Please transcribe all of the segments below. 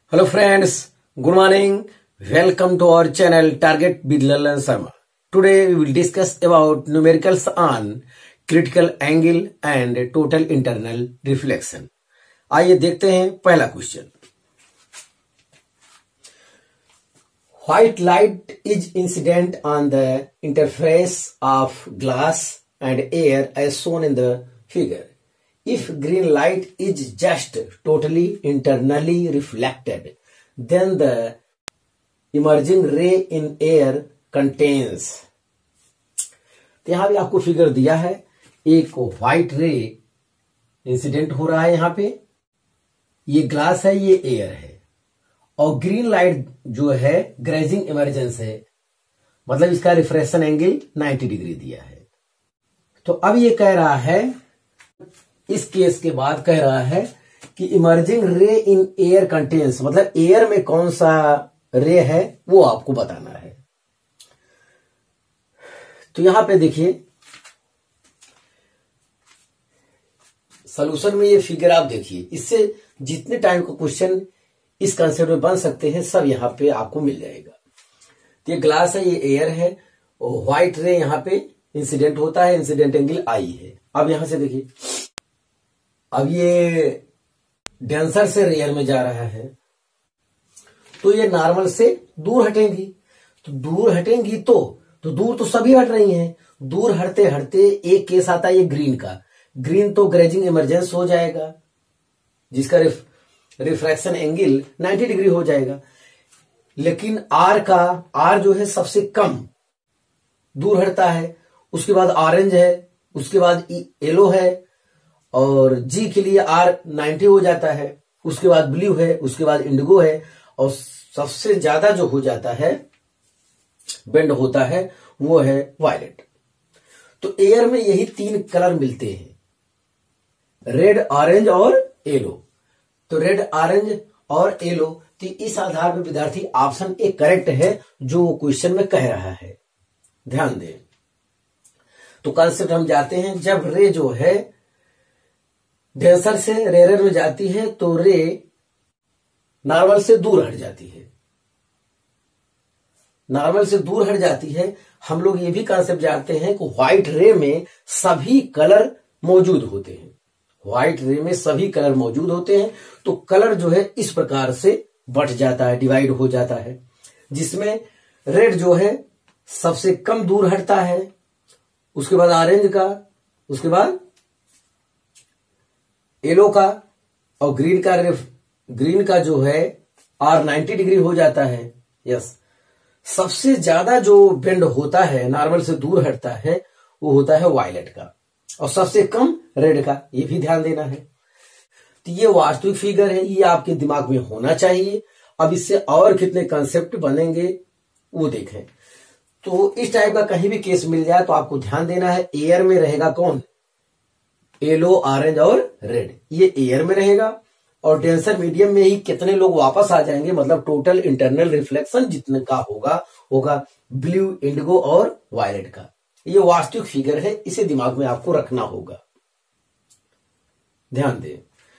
Hello friends, good morning. Welcome to our channel Target with Lalan Sharma. Today we will discuss about numericals on critical angle and total internal reflection. आइए देखते हैं पहला question. White light is incident on the interface of glass and air as shown in the figure. If green light is just totally internally reflected, then the emerging ray in air contains. तो यहां भी आपको figure दिया है. एक white ray incident हो रहा है यहां पे. ये ग्लास है, ये एयर है. और ग्रीन लाइट जो है ग्रेजिंग इमर्जेंस है, मतलब इसका रिफ्रेक्शन एंगल 90 डिग्री दिया है. तो अब ये कह रहा है, इस केस के बाद कह रहा है कि emerging ray in air contains, मतलब एयर में कौन सा रे है वो आपको बताना है. तो यहां पे देखिए सॉल्यूशन में ये फिगर आप देखिए. इससे जितने टाइम का क्वेश्चन इस कंसेप्ट में बन सकते हैं सब यहां पे आपको मिल जाएगा. तो ये ग्लास है, ये एयर है, और व्हाइट रे यहां पे इंसिडेंट होता है. इंसिडेंट एंगल आई है. अब यहां से देखिए, अब ये डेंसर से रेयर में जा रहा है, तो ये नॉर्मल से दूर हटेंगी. तो दूर हटेंगी तो दूर तो सभी हट रही हैं. दूर हटते हटते एक केस आता है ये ग्रीन का. ग्रीन तो ग्रेजिंग इमरजेंस हो जाएगा, जिसका रिफ्रैक्शन एंगल 90 डिग्री हो जाएगा. लेकिन आर जो है सबसे कम दूर हटता है. उसके बाद ऑरेंज है, उसके बाद येलो है, और जी के लिए आर 90 हो जाता है. उसके बाद ब्लू है, उसके बाद इंडिगो है, और सबसे ज्यादा जो हो जाता है बेंड होता है वो है वायलेट. तो एयर में यही तीन कलर मिलते हैं, रेड, ऑरेंज और येलो. तो रेड, ऑरेंज और येलो. तो इस आधार पर विद्यार्थी ऑप्शन ए करेक्ट है जो क्वेश्चन में कह रहा है. ध्यान दें. तो कंसेप्ट हम जाते हैं. जब रे जो है डेंसर से रेयर में जाती है तो रे नॉर्मल से दूर हट जाती है. नॉर्मल से दूर हट जाती है. हम लोग ये भी कंसेप्ट जानते हैं कि व्हाइट रे में सभी कलर मौजूद होते हैं. व्हाइट रे में सभी कलर मौजूद होते हैं. तो कलर जो है इस प्रकार से बट जाता है, डिवाइड हो जाता है, जिसमें रेड जो है सबसे कम दूर हटता है, उसके बाद ऑरेंज का, उसके बाद येलो का, और ग्रीन का जो है आर 90 डिग्री हो जाता है. यस. सबसे ज्यादा जो बेंड होता है, नॉर्मल से दूर हटता है, वो होता है वायलेट का, और सबसे कम रेड का. ये भी ध्यान देना है. तो ये वास्तविक फिगर है, ये आपके दिमाग में होना चाहिए. अब इससे और कितने कंसेप्ट बनेंगे वो देखें. तो इस टाइप का कहीं भी केस मिल जाए तो आपको ध्यान देना है. एयर में रहेगा कौन? येलो, ऑरेंज और रेड. ये एयर में रहेगा. और डेंसर मीडियम में ही कितने लोग वापस आ जाएंगे, मतलब टोटल इंटरनल रिफ्लेक्शन जितने का होगा ब्लू, इंडिगो और वायलेट का. ये वास्तविक फिगर है, इसे दिमाग में आपको रखना होगा. ध्यान दें.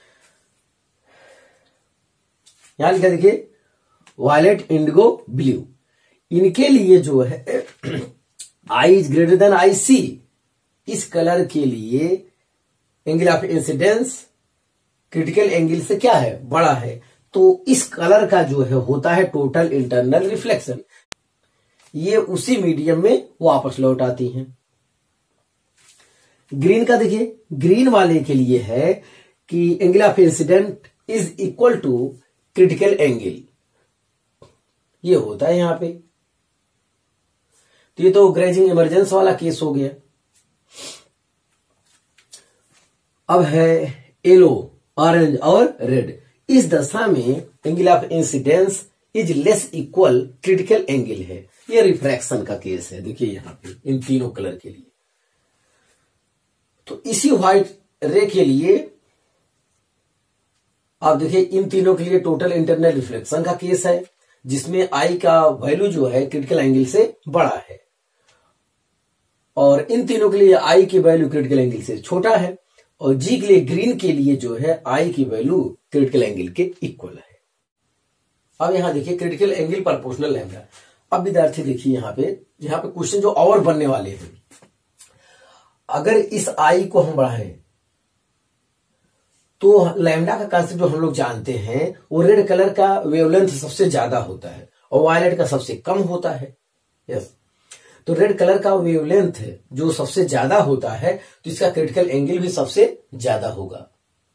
यहां लिखा देखिए वायलेट, इंडिगो, ब्लू. इनके लिए जो है I is greater than I C. इस कलर के लिए angle of incidence critical angle से क्या है? बड़ा है. तो इस कलर का जो है होता है टोटल इंटरनल रिफ्लेक्शन. ये उसी मीडियम में वापस लौट आती हैं. ग्रीन का देखिए, ग्रीन वाले के लिए है कि angle of incident is equal to critical angle. ये होता है यहां पे. तो ये तो ग्रेजिंग इमरजेंस वाला केस हो गया. अब है येलो, ऑरेंज और रेड. इस दशा में angle of incidence is less equal critical angle है. ये रिफ्रैक्शन का केस है. देखिए यहां पे इन तीनों कलर के लिए. तो इसी व्हाइट रे के लिए आप देखिए इन तीनों के लिए टोटल इंटरनल रिफ्लेक्शन का केस है, जिसमें आई का वैल्यू जो है क्रिटिकल एंगल से बड़ा है, और इन तीनों के लिए आई की वैल्यू क्रिटिकल एंगल से छोटा है. और जी के लिए ग्रीन के लिए जो है आई की वैल्यू क्रिटिकल एंगल के इक्वल है. अब यहां देखिए क्रिटिकल एंगल प्रोपोर्शनल लैम्डा। अब विद्यार्थी देखिए यहाँ पे क्वेश्चन जो और बनने वाले हैं, अगर इस आई को हम बढ़ाएं तो लैम्डा का कांसेप्ट जो हम लोग जानते हैं वो रेड कलर का वेवलेंथ सबसे ज्यादा होता है और वायलेट का सबसे कम होता है। यस, तो रेड कलर का वेवलेंथ जो सबसे ज्यादा होता है तो इसका क्रिटिकल एंगल भी सबसे ज्यादा होगा।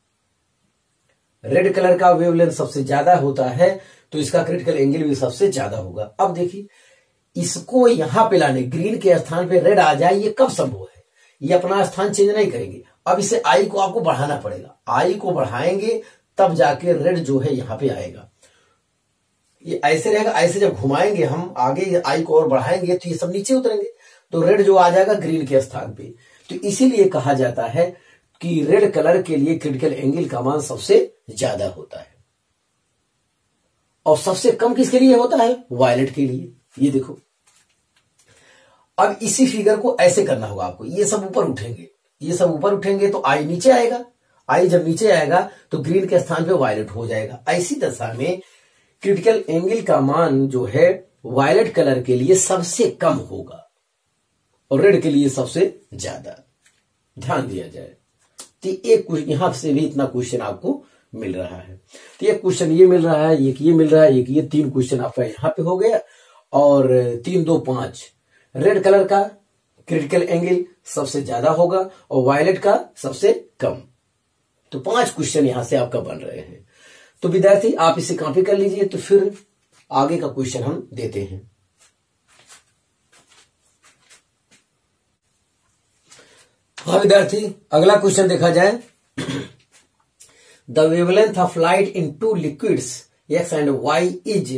रेड कलर का वेवलेंथ सबसे ज्यादा होता है तो इसका क्रिटिकल एंगल भी सबसे ज्यादा होगा। अब देखिए इसको यहां पे लाने, ग्रीन के स्थान पे रेड आ जाए, ये कब संभव है? ये अपना स्थान चेंज नहीं करेंगे। अब इसे आई को आपको बढ़ाना पड़ेगा, आई को बढ़ाएंगे तब जाके रेड जो है यहां पे आएगा। ये ऐसे रहेगा, ऐसे जब घुमाएंगे हम आगे आई को और बढ़ाएंगे तो ये सब नीचे उतरेंगे, तो रेड जो आ जाएगा ग्रीन के स्थान पे। तो इसीलिए कहा जाता है कि रेड कलर के लिए क्रिटिकल एंगल का मान सबसे ज्यादा होता है और सबसे कम किसके लिए होता है? वायलेट के लिए। ये देखो, अब इसी फिगर को ऐसे करना होगा आपको, ये सब ऊपर उठेंगे, ये सब ऊपर उठेंगे तो आई नीचे आएगा, आई जब नीचे आएगा तो ग्रीन के स्थान पे वायलेट हो जाएगा। ऐसी दशा में क्रिटिकल एंगल का मान जो है वायलेट कलर के लिए सबसे कम होगा और रेड के लिए सबसे ज्यादा। ध्यान दिया जाए तो एक यहां से भी इतना क्वेश्चन आपको मिल रहा है। तो एक क्वेश्चन ये मिल रहा है, एक ये मिल रहा है, एक ये, 3 क्वेश्चन आपका यहां पे हो गया और 3, 2, 5 रेड कलर का क्रिटिकल एंगल सबसे ज्यादा होगा और वायलेट का सबसे कम। तो 5 क्वेश्चन यहां से आपका बन रहे हैं। तो विद्यार्थी आप इसे कॉपी कर लीजिए, तो फिर आगे का क्वेश्चन हम देते हैं। हाँ विद्यार्थी, अगला क्वेश्चन देखा जाए। The wavelength of light in 2 liquids X and Y is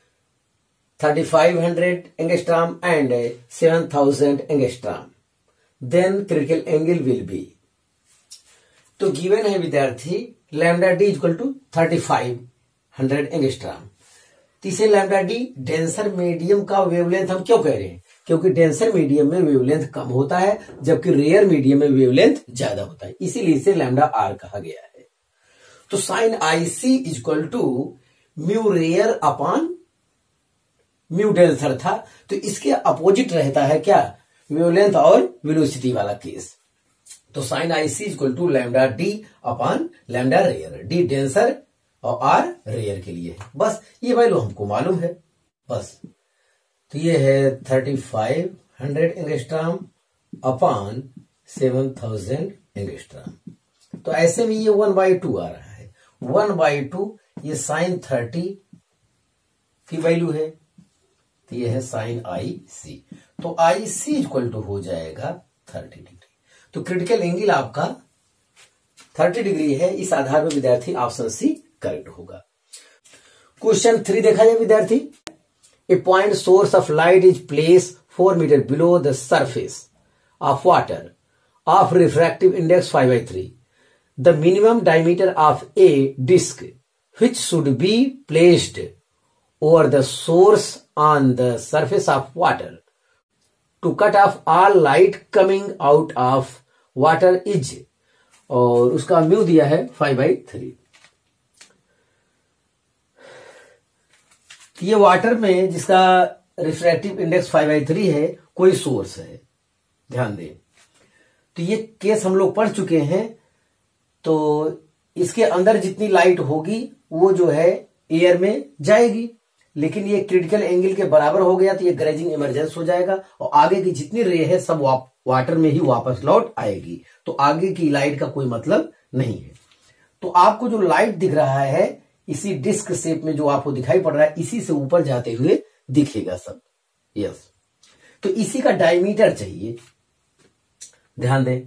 3500 angstrom and 7000 angstrom, then critical angle will be. तो गिवन है विद्यार्थी lambda D equal to 3500 angstrom. तीसरे लैम्डा डी डेंसर मीडियम का वेवलेंथ हम क्यों कह रहे हैं? क्योंकि डेंसर मीडियम में वेवलेंथ कम होता है जबकि रेयर मीडियम में वेवलेंथ ज्यादा होता है, इसीलिए इसे लैम्डा आर कहा गया है। तो sine I C equal to mu rare upon mu denser था, तो इसके अपोजिट रहता है क्या? वेवलेंथ और वेलोसिटी वाला केस। तो sine I C equal to lambda D upon lambda rare, D denser और आर रेयर के लिए है। बस ये वैल्यू हमको मालूम है बस। तो ये है 3500 एंगस्ट्रॉम अपॉन 7000 एंगस्ट्रॉम। तो ऐसे में ये 1/2 आ रहा है, 1/2 ये साइन 30 की वैल्यू है, तो ये है साइन आई सी। तो आई सी इक्वल टू हो जाएगा 30 डिग्री। तो क्रिटिकल एंगल आपका 30 डिग्री है। इस आधार पर विद्यार्थी ऑप्शन सी करेक्ट होगा। क्वेश्चन 3 देखा जाए विद्यार्थी। A point source of light is place 4 metre below the surface of water of refractive index 5/3. The minimum diameter of a disc which should be placed over the source on the surface of water to cut off all light coming out of water is, और उसका mu दिया है 5/3। ये water में जिसका refractive index 5/3 है, कोई source है, ध्यान दें। तो ये केस हम लोग पढ़ चुके हैं। तो इसके अंदर जितनी लाइट होगी वो जो है एयर में जाएगी, लेकिन ये क्रिटिकल एंगल के बराबर हो गया तो ये ग्रेजिंग इमरजेंस हो जाएगा और आगे की जितनी रे है सब वाटर में ही वापस लौट आएगी। तो आगे की लाइट का कोई मतलब नहीं है। तो आपको जो लाइट दिख रहा है इसी डिस्क शेप में जो आपको दिखाई पड़ रहा है, इसी से ऊपर जाते हुए दिखेगा सब। यस, तो इसी का डायमीटर चाहिए, ध्यान दें।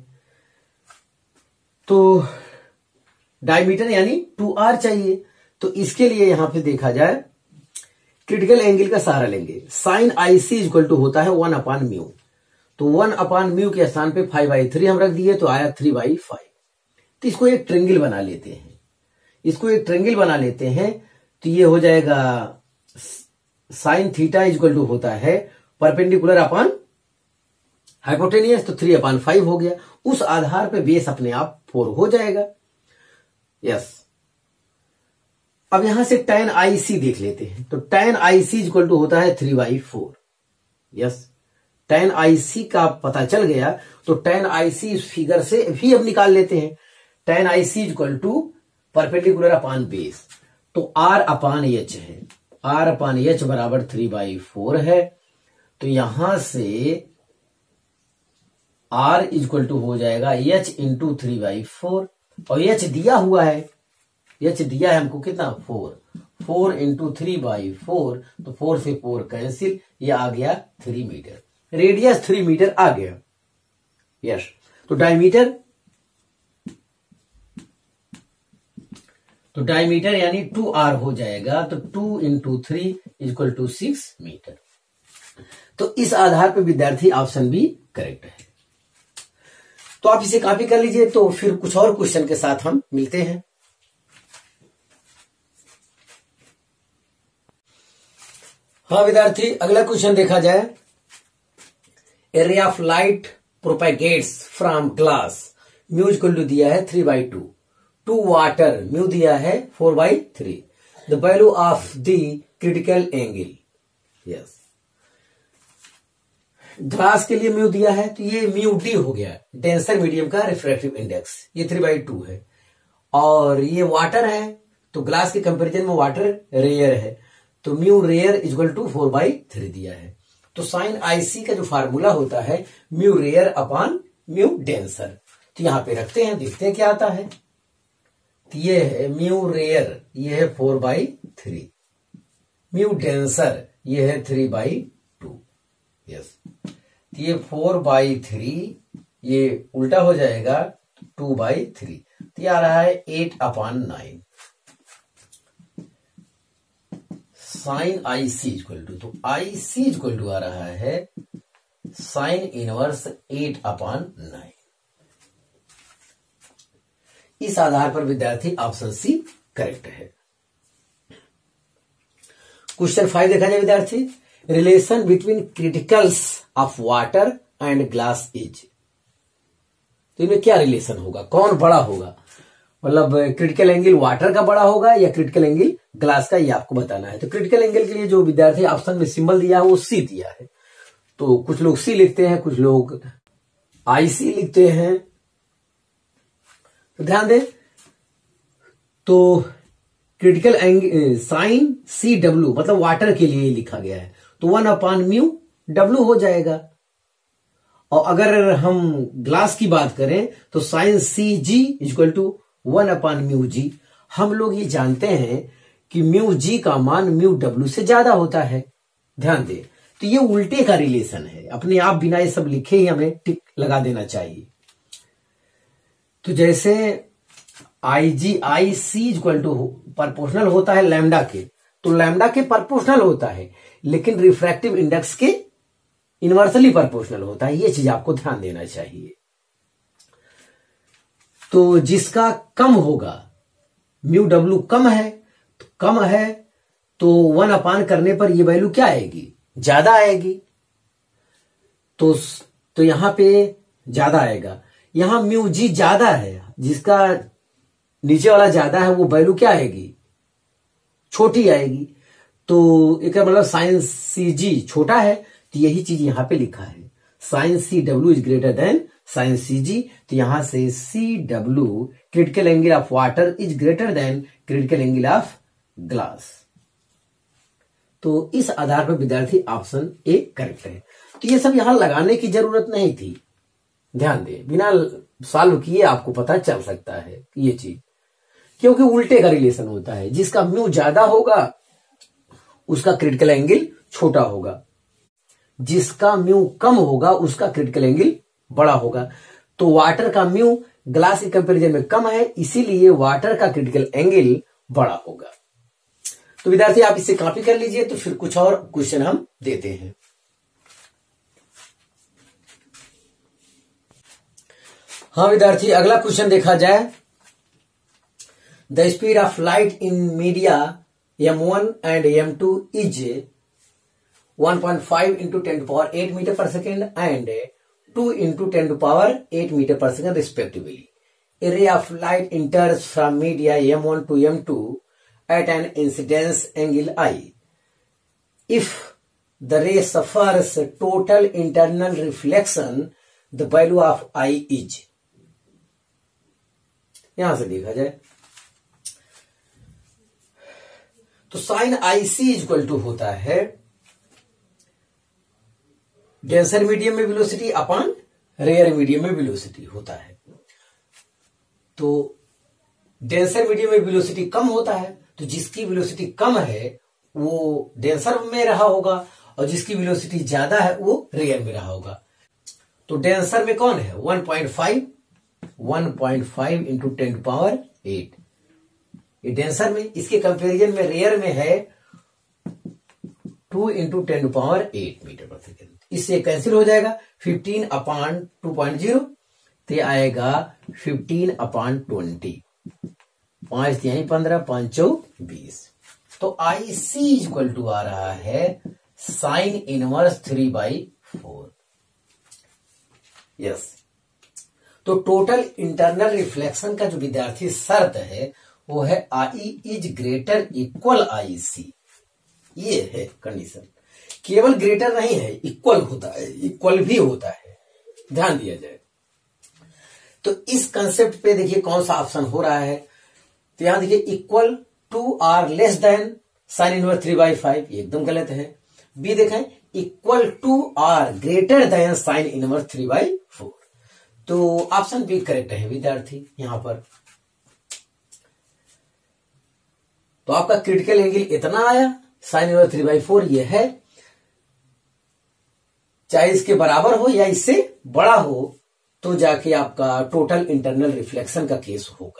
तो डायमीटर यानी 2r चाहिए। तो इसके लिए यहां पे देखा जाए क्रिटिकल एंगल का सहारा लेंगे। Sine I C equal to होता है 1/μ। तो 1/μ के स्थान पे 5/3 हम रख दिए तो आया 3/5। तो इसको एक ट्रेंगल बना लेते हैं, इसको एक ट्रेंगल बना लेते हैं। तो ये हो जाएगा साइन थीटा इक्वल टू होता है परपेंडिकुलर अपॉन हाइपोटेनियस, तो 3/5 हो गया। उस आधार पे बेस अपने आप 4 हो जाएगा। यस, अब यहां से tan IC देख लेते हैं। तो tan IC इक्वल टू होता है 3/4। यस, tan IC का पता चल गया तो tan IC इस फिगर से भी अब निकाल लेते हैं। tan IC equal to perpendicular upon base, तो R अपॉन H है। R अपॉन H बराबर 3/4 है। तो यहां से R इक्वल टू हो जाएगा H इंटू 3/4, और H दिया हुआ है, H दिया है हमको कितना 4 इंटू 3/4, तो 4 से 4 कैंसिल, ये आ गया 3 मीटर, रेडियस 3 मीटर आ गया। यस, तो डायमीटर यानी 2R हो जाएगा। तो 2 इंटू 3 इक्वल टू 6 मीटर। तो इस आधार पर विद्यार्थी ऑप्शन बी करेक्ट है। तो आप इसे कॉपी कर लीजिए। तो फिर कुछ और क्वेश्चन के साथ हम मिलते हैं। हाँ विद्यार्थी, अगला क्वेश्चन देखा जाए। Area of light propagates from glass, mu equal to दिया है 3/2, टू वाटर म्यू दिया है 4/3, the value of the critical angle. Yes, glass के लिए म्यू दिया है, तो ये म्यू डी हो गया, डेंसर मीडियम का रिफ्रैक्टिव इंडेक्स, ये 3/2 है। और ये वाटर है, तो ग्लास के कंपैरिजन में वाटर रेयर है, तो म्यू रेयर इक्वल टू 4/3 दिया है। तो साइन IC का जो फार्मूला होता है mu rare upon mu denser, तो यहां पे रखते हैं, देखते हैं क्या आता है। तो ये है म्यू रेयर, ये है 4/3, म्यू डेंसर ये है 3/2। यस, तो ये 4/3 ये उल्टा हो जाएगा 2/3, तो ये आ रहा है 8/9 साइन IC इक्वल टू, तो IC इक्वल टू आ रहा है साइन इनवर्स 8/9। इस आधार पर विद्यार्थी ऑप्शन सी करेक्ट है। क्वेश्चन 5 देखा जाए विद्यार्थी। Relation between criticals of water and glass is, तो इनमें क्या रिलेशन होगा, कौन बड़ा होगा, मतलब क्रिटिकल एंगल वाटर का बड़ा होगा या क्रिटिकल एंगल ग्लास का, ये आपको बताना है। तो क्रिटिकल एंगल के लिए जो विद्यार्थी ऑप्शन में सिंबल दिया है वो सी दिया है, तो कुछ लोग सी लिखते हैं, कुछ लोग IC लिखते हैं, तो ध्यान दें। तो क्रिटिकल एंगल साइन CW मतलब वाटर के लिए लिखा गया है, तो 1/μW हो जाएगा। और अगर हम ग्लास की बात करें तो sign CG equal to 1/μg। हम लोग ये जानते हैं कि μg का मान μW से ज्यादा होता है, ध्यान दें। तो ये उल्टे का रिलेशन है, अपने आप बिना ये सब लिखे ही हमें टिक लगा देना चाहिए। तो जैसे IC इक्वल टू प्रोपोर्शनल होता है लैम्डा के, तो लैम्डा के प्रोपोर्शनल होता है, लेकिन रिफ्रैक्टिव इंडेक्स के इनवर्सली प्रोपोर्शनल होता है, ये चीज आपको ध्यान देना चाहिए। तो जिसका कम होगा, μW कम है, तो 1 अपान करने पर ये वैल्यू क्या आएगी, ज्यादा आएगी। तो यहां पे ज्यादा आएगा, यहां μg ज्यादा है, जिसका नीचे वाला ज्यादा है वो वैल्यू क्या आएगी, छोटी आएगी। तो एक मतलब साइन CG छोटा है, तो यही चीज यहां पे लिखा है, sine CW is greater than sine CG। तो यहां से CW critical angle of water is greater than critical angle of glass. तो इस आधार पर विद्यार्थी ऑप्शन ए करेक्ट है। तो ये सब यहां लगाने की जरूरत नहीं थी, ध्यान दें, बिना सॉल्व किए आपको पता चल सकता है ये चीज, क्योंकि उल्टे का रिलेशन होता है, जिसका म्यू ज्यादा होगा उसका क्रिटिकल एंगल छोटा होगा, जिसका म्यू कम होगा उसका क्रिटिकल एंगल बड़ा होगा। तो वाटर का म्यू ग्लास के कंपैरिजन में कम है, इसीलिए वाटर का क्रिटिकल एंगल बड़ा होगा। तो विद्यार्थी आप इसे कॉपी कर लीजिए। तो फिर कुछ और क्वेश्चन हम देते हैं। हाँ विद्यार्थी, अगला क्वेश्चन देखा जाए। The speed of light in media M1 and M2 is 1.5 into 10⁸ metre per second and 2 into 10⁸ metre per second respectively. A ray of light enters from media M1 to M2 at an incidence angle I. If the ray suffers total internal reflection, the value of I is. यहां से देखा जाए तो sine I C equal to होता है denser medium में velocity upon rare medium में velocity होता है। तो डेंसर मीडियम में वेलोसिटी कम होता है, तो जिसकी वेलोसिटी कम है वो डेंसर में रहा होगा और जिसकी वेलोसिटी ज्यादा है वो रेयर में रहा होगा। तो डेंसर में कौन है 1.5 इंटू 10⁸ ये डेंसर में, इसके कंपैरिजन में रेयर में है 2 इंटू 10⁸ मीटर पर सेकेंड। इससे कैंसिल हो जाएगा 15/2.0 तो ये आएगा 15/20, 5 यहीं 15, 5 चौक 20। तो आई सी इक्वल टू आ रहा है साइन इनवर्स 3/4। यस, तो टोटल इंटरनल रिफ्लेक्शन का जो विद्यार्थी शर्त है वो है I is greater equal I C. ये है कंडीशन, केवल ग्रेटर नहीं है, इक्वल होता है, इक्वल भी होता है, ध्यान दिया जाए। तो इस कंसेप्ट पे देखिए कौन सा ऑप्शन हो रहा है। तो यहां देखिए equal to R less than sine inverse 3/5, ये एकदम गलत है। बी देखें equal to R greater than sine inverse 3/4, तो ऑप्शन बी करेक्ट है विद्यार्थी यहां पर। तो आपका क्रिटिकल एंगल इतना आया, साइन इनवर्स 3/4 ये है, चाहे इसके बराबर हो या इससे बड़ा हो तो जाके आपका टोटल इंटरनल रिफ्लेक्शन का केस होगा।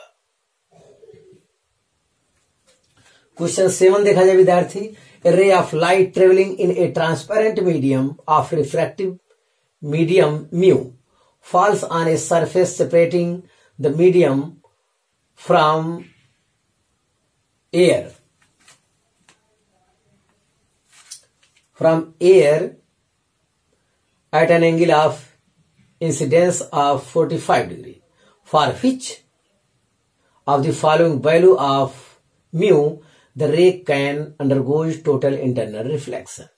क्वेश्चन 7 देखा जाए विद्यार्थी, a ray of light travelling in a transparent medium of refractive medium mu falls on a surface separating the medium from air at an angle of incidence of 45 degree. For which of the following value of mu the ray can undergo total internal reflection?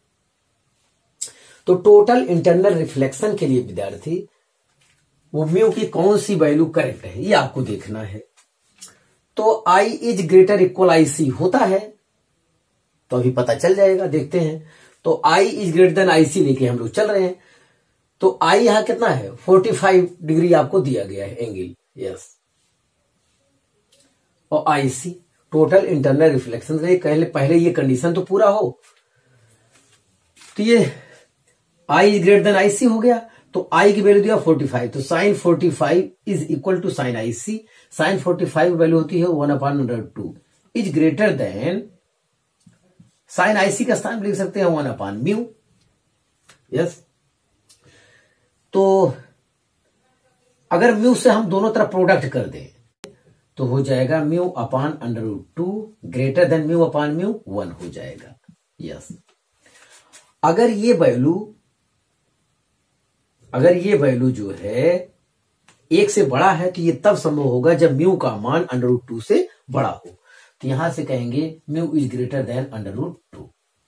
तो total internal reflection के लिए विद्यार्थी वो mu की कौन सी value correct है ये आपको देखना है। तो I is greater equal I C होता है तो अभी पता चल जाएगा, देखते हैं। तो I is greater than I C लेके हम लोग चल रहे हैं। तो आई यहां कितना है 45 डिग्री आपको दिया गया है एंगल, यस। और I C total internal reflection पहले ये कंडीशन तो पूरा हो, तो ये I is greater than I C हो गया। तो आई की वैल्यू दिया 45, तो sine 45 is equal to sine I C. Sine 45 value होती है 1/√2 is greater than sine I C का स्थान लिख सकते हैं 1/μ, यस। तो अगर म्यू से हम दोनों तरफ प्रोडक्ट कर दें तो हो जाएगा μ/√2 ग्रेटर देन μ/μ 1 हो जाएगा, यस। अगर ये वैल्यू जो है 1 से बड़ा है तो ये तब संभव होगा जब म्यू का मान √2 से बड़ा हो। तो यहां से कहेंगे म्यू इज ग्रेटर देन √2।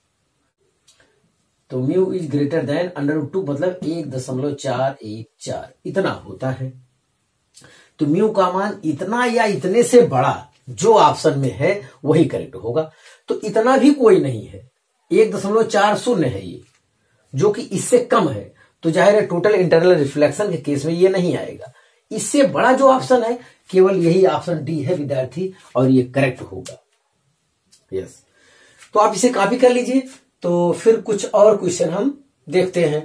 तो म्यू इज ग्रेटर देन √2 मतलब 1.414 इतना होता है। तो म्यू का मान इतना या इतने से बड़ा जो ऑप्शन में है वही करेक्ट होगा। तो इतना भी कोई नहीं है, 1.40 है ये, जो कि इससे कम है, तो जाहिर है टोटल इंटरनल रिफ्लेक्शन के केस में ये नहीं आएगा। इससे बड़ा जो ऑप्शन है केवल यही ऑप्शन डी है विद्यार्थी, और ये करेक्ट होगा, यस। तो आप इसे कॉपी कर लीजिए। तो फिर कुछ और क्वेश्चन हम देखते हैं।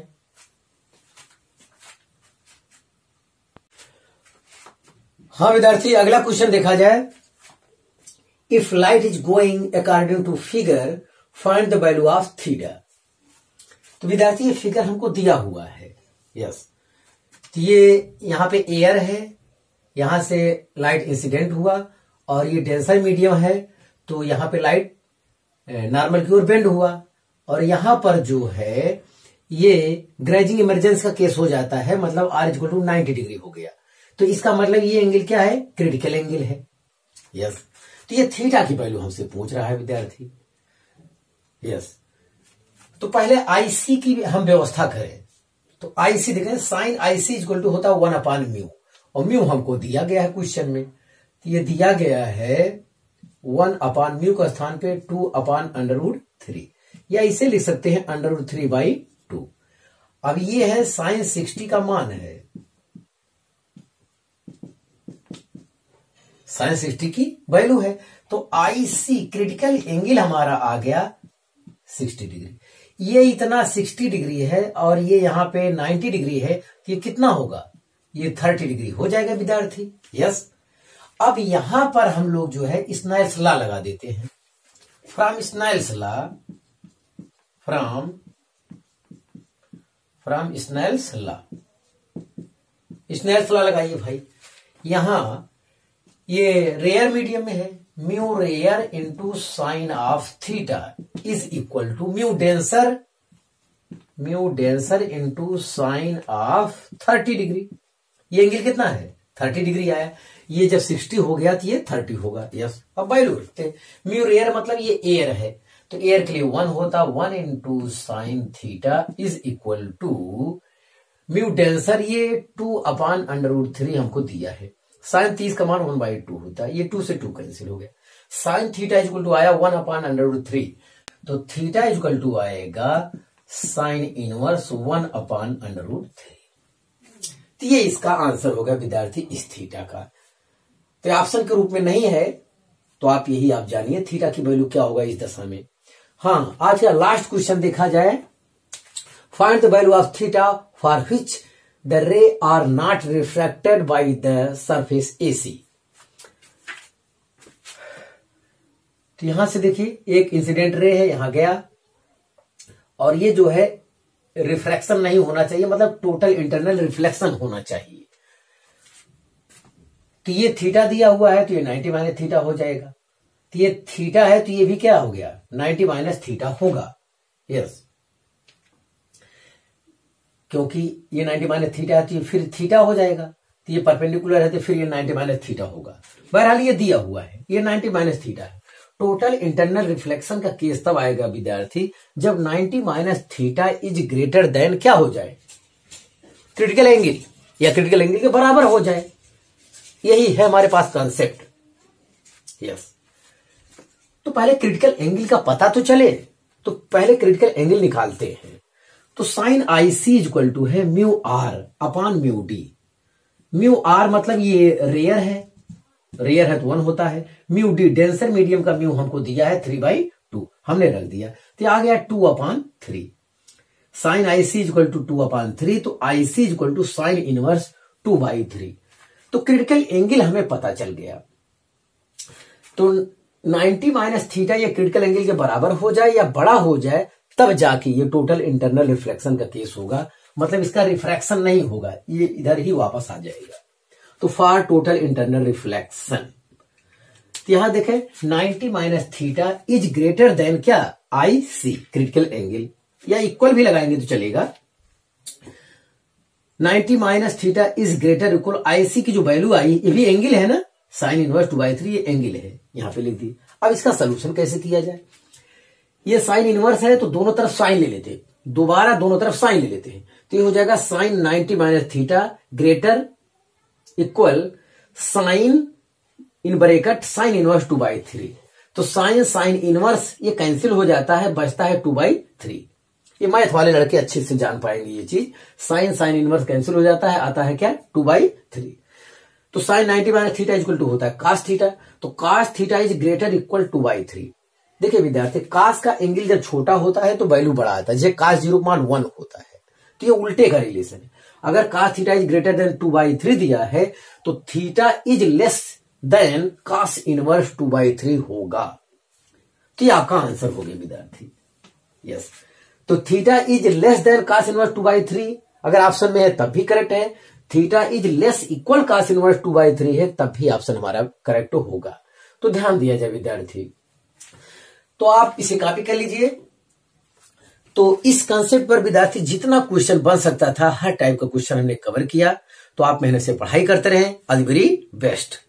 हाँ विद्यार्थी, अगला क्वेश्चन देखा जाए, if light is going according to figure find the value of theta. तो विद्यार्थी ये फिगर हमको दिया हुआ है, यस। तो ये यहां पे एयर है, यहां से लाइट इंसिडेंट हुआ और ये डेंसर मीडियम है, तो यहां पे लाइट नॉर्मल की ओर बेंड हुआ, और यहां पर जो है ये ग्रेजिंग इमरजेंस का केस हो जाता है, मतलब R = 90 डिग्री हो गया। तो इसका मतलब ये एंगल क्या है, क्रिटिकल एंगल है, यस। तो ये थीटा की वैल्यू हमसे पूछ रहा है विद्यार्थी। यस, तो पहले आईसी की हम व्यवस्था करें। तो आईसी देखें, साइन आईसी इक्वल टू होता है 1/μ, और म्यू हमको दिया गया है क्वेश्चन में। तो ये दिया गया है 1/μ का स्थान पे 2/√3, या इसे लिख सकते हैं √3/2। अब ये है साइन 60 का मान है, साइन 60 की वैल्यू है। तो आईसी क्रिटिकल एंगल हमारा आ गया 60 डिग्री। ये इतना 60 डिग्री है और ये यहां पे 90 डिग्री है, तो ये कितना होगा, ये 30 डिग्री हो जाएगा विद्यार्थी। यस, अब यहां पर हम लोग जो है स्नेल्स लॉ लगा देते हैं। From Snell's law, from Snell's law, Snell's law लगाइए भाई। यहां ये रेयर मीडियम में है, mu rare into sine of theta is equal to mu denser into sine of 30 degree. ये एंगल कितना है, 30 डिग्री आया। ये जब 60 हो गया तो ये 30 होगा। यस, अब वैल्यू रखते हैं। म्यू रेयर मतलब ये एयर है, तो एयर के लिए 1 होता, 1 into sine theta is equal to mu denser, ये 2/√3 हमको दिया है। साइन 30 का मान 1/2 होता है, ये 2 से 2 कैंसिल हो गया। साइन थीटा इक्वल टू आया 1/√3, तो थीटा इक्वल टू आएगा साइन इनवर्स 1/√3। तो ये इसका आंसर होगा विद्यार्थी इस थीटा का। तो ऑप्शन के रूप में नहीं है, तो आप यही आप जानिए थीटा की वैल्यू क्या होगा इस दशा में। हाँ, आज का लास्ट क्वेश्चन देखा जाए। Find the value of theta for which the ray are not refracted by the surface AC। तो यहां से देखिए, एक इंसिडेंट रे है, यहां गया, और ये जो है रिफ्रैक्शन नहीं होना चाहिए, मतलब टोटल इंटरनल रिफ्लेक्शन होना चाहिए। तो ये थीटा दिया हुआ है, तो ये 90 माइनस थीटा हो जाएगा। तो ये थीटा है, तो ये भी क्या हो गया, 90 माइनस थीटा होगा। यस, क्योंकि ये 90 माइनस थीटा है, तो फिर थीटा हो जाएगा। तो ये परपेंडिकुलर है, तो फिर ये 90 माइनस थीटा होगा। बहरहाल ये दिया हुआ है, ये 90 माइनस थीटा है। टोटल इंटरनल रिफ्लेक्शन का केस तब आएगा विद्यार्थी जब 90 minus theta is greater than क्या हो जाए, क्रिटिकल एंगल, या क्रिटिकल एंगल के बराबर हो जाए। यही है हमारे पास कॉन्सेप्ट। यस, तो पहले क्रिटिकल एंगल का पता तो चले, तो पहले क्रिटिकल एंगल निकालते हैं। तो साइन आईसी इक्वल टू है mu R upon mu D. Mu R मतलब ये रेयर है, रेयर है तो 1 होता है। म्यू डी डेंसर मीडियम का म्यू हमको दिया है 3/2, हमने रख दिया, तो आ गया 2/3। साइन आईसी इक्वल टू 2/3, तो IC equal to sine inverse 2/3। तो क्रिटिकल एंगल हमें पता चल गया। तो 90 माइनस थीटा ये क्रिटिकल एंगल के बराबर हो जाए या बड़ा हो जाए, तब जाके ये टोटल इंटरनल रिफ्लेक्शन का केस होगा, मतलब इसका रिफ्रैक्शन नहीं होगा, ये इधर ही वापस आ जाएगा। तो फॉर टोटल इंटरनल रिफ्लेक्शन, तो यहां देखें 90 minus theta is greater than क्या, आईसी क्रिटिकल एंगल, या इक्वल भी लगाएंगे तो चलेगा। 90 minus theta is greater equal IC की जो वैल्यू आई, ये भी एंगल है ना, साइन इनवर्स 2/3, ये एंगल है, यहां पे लिख दी। अब इसका सोल्यूशन कैसे किया जाए, ये साइन इनवर्स है तो दोनों तरफ साइन ले लेते हैं, दोबारा दोनों तरफ साइन ले लेते हैं, तो ये हो जाएगा sine 90 minus theta greater equal sine in bracket sine inverse 2/3। तो साइन इनवर्स ये कैंसिल हो जाता है, बचता है 2/3। ये मैथ वाले लड़के अच्छे से जान पाएंगे ये चीज। साइन इनवर्स कैंसिल हो जाता है, आता है क्या 2/3। तो sine 90 minus theta equal to होता है कास थीटा, तो cos theta is greater equal 2/3। देखिए विद्यार्थी, कास का एंगल जब छोटा होता है तो वैल्यू बड़ा आता है, जैसे कास 0 मान 1 होता है, तो ये उल्टे का रिलेशन है। अगर cos theta is greater than 2/3 दिया है तो theta is less than cos inverse 2/3 होगा। तो ये आपका आंसर हो गया विद्यार्थी। यस, तो theta is less than cos inverse 2/3 अगर ऑप्शन में है तब भी करेक्ट है, theta is less equal cos inverse 2/3 है तब भी ऑप्शन हमारा करेक्ट होगा। तो ध्यान दिया जाए विद्यार्थी। तो आप इसे कॉपी कर लीजिए। तो इस कंसेप्ट पर विद्यार्थी जितना क्वेश्चन बन सकता था, हर टाइप का क्वेश्चन हमने कवर किया। तो आप मेहनत से पढ़ाई करते रहें। All the very best.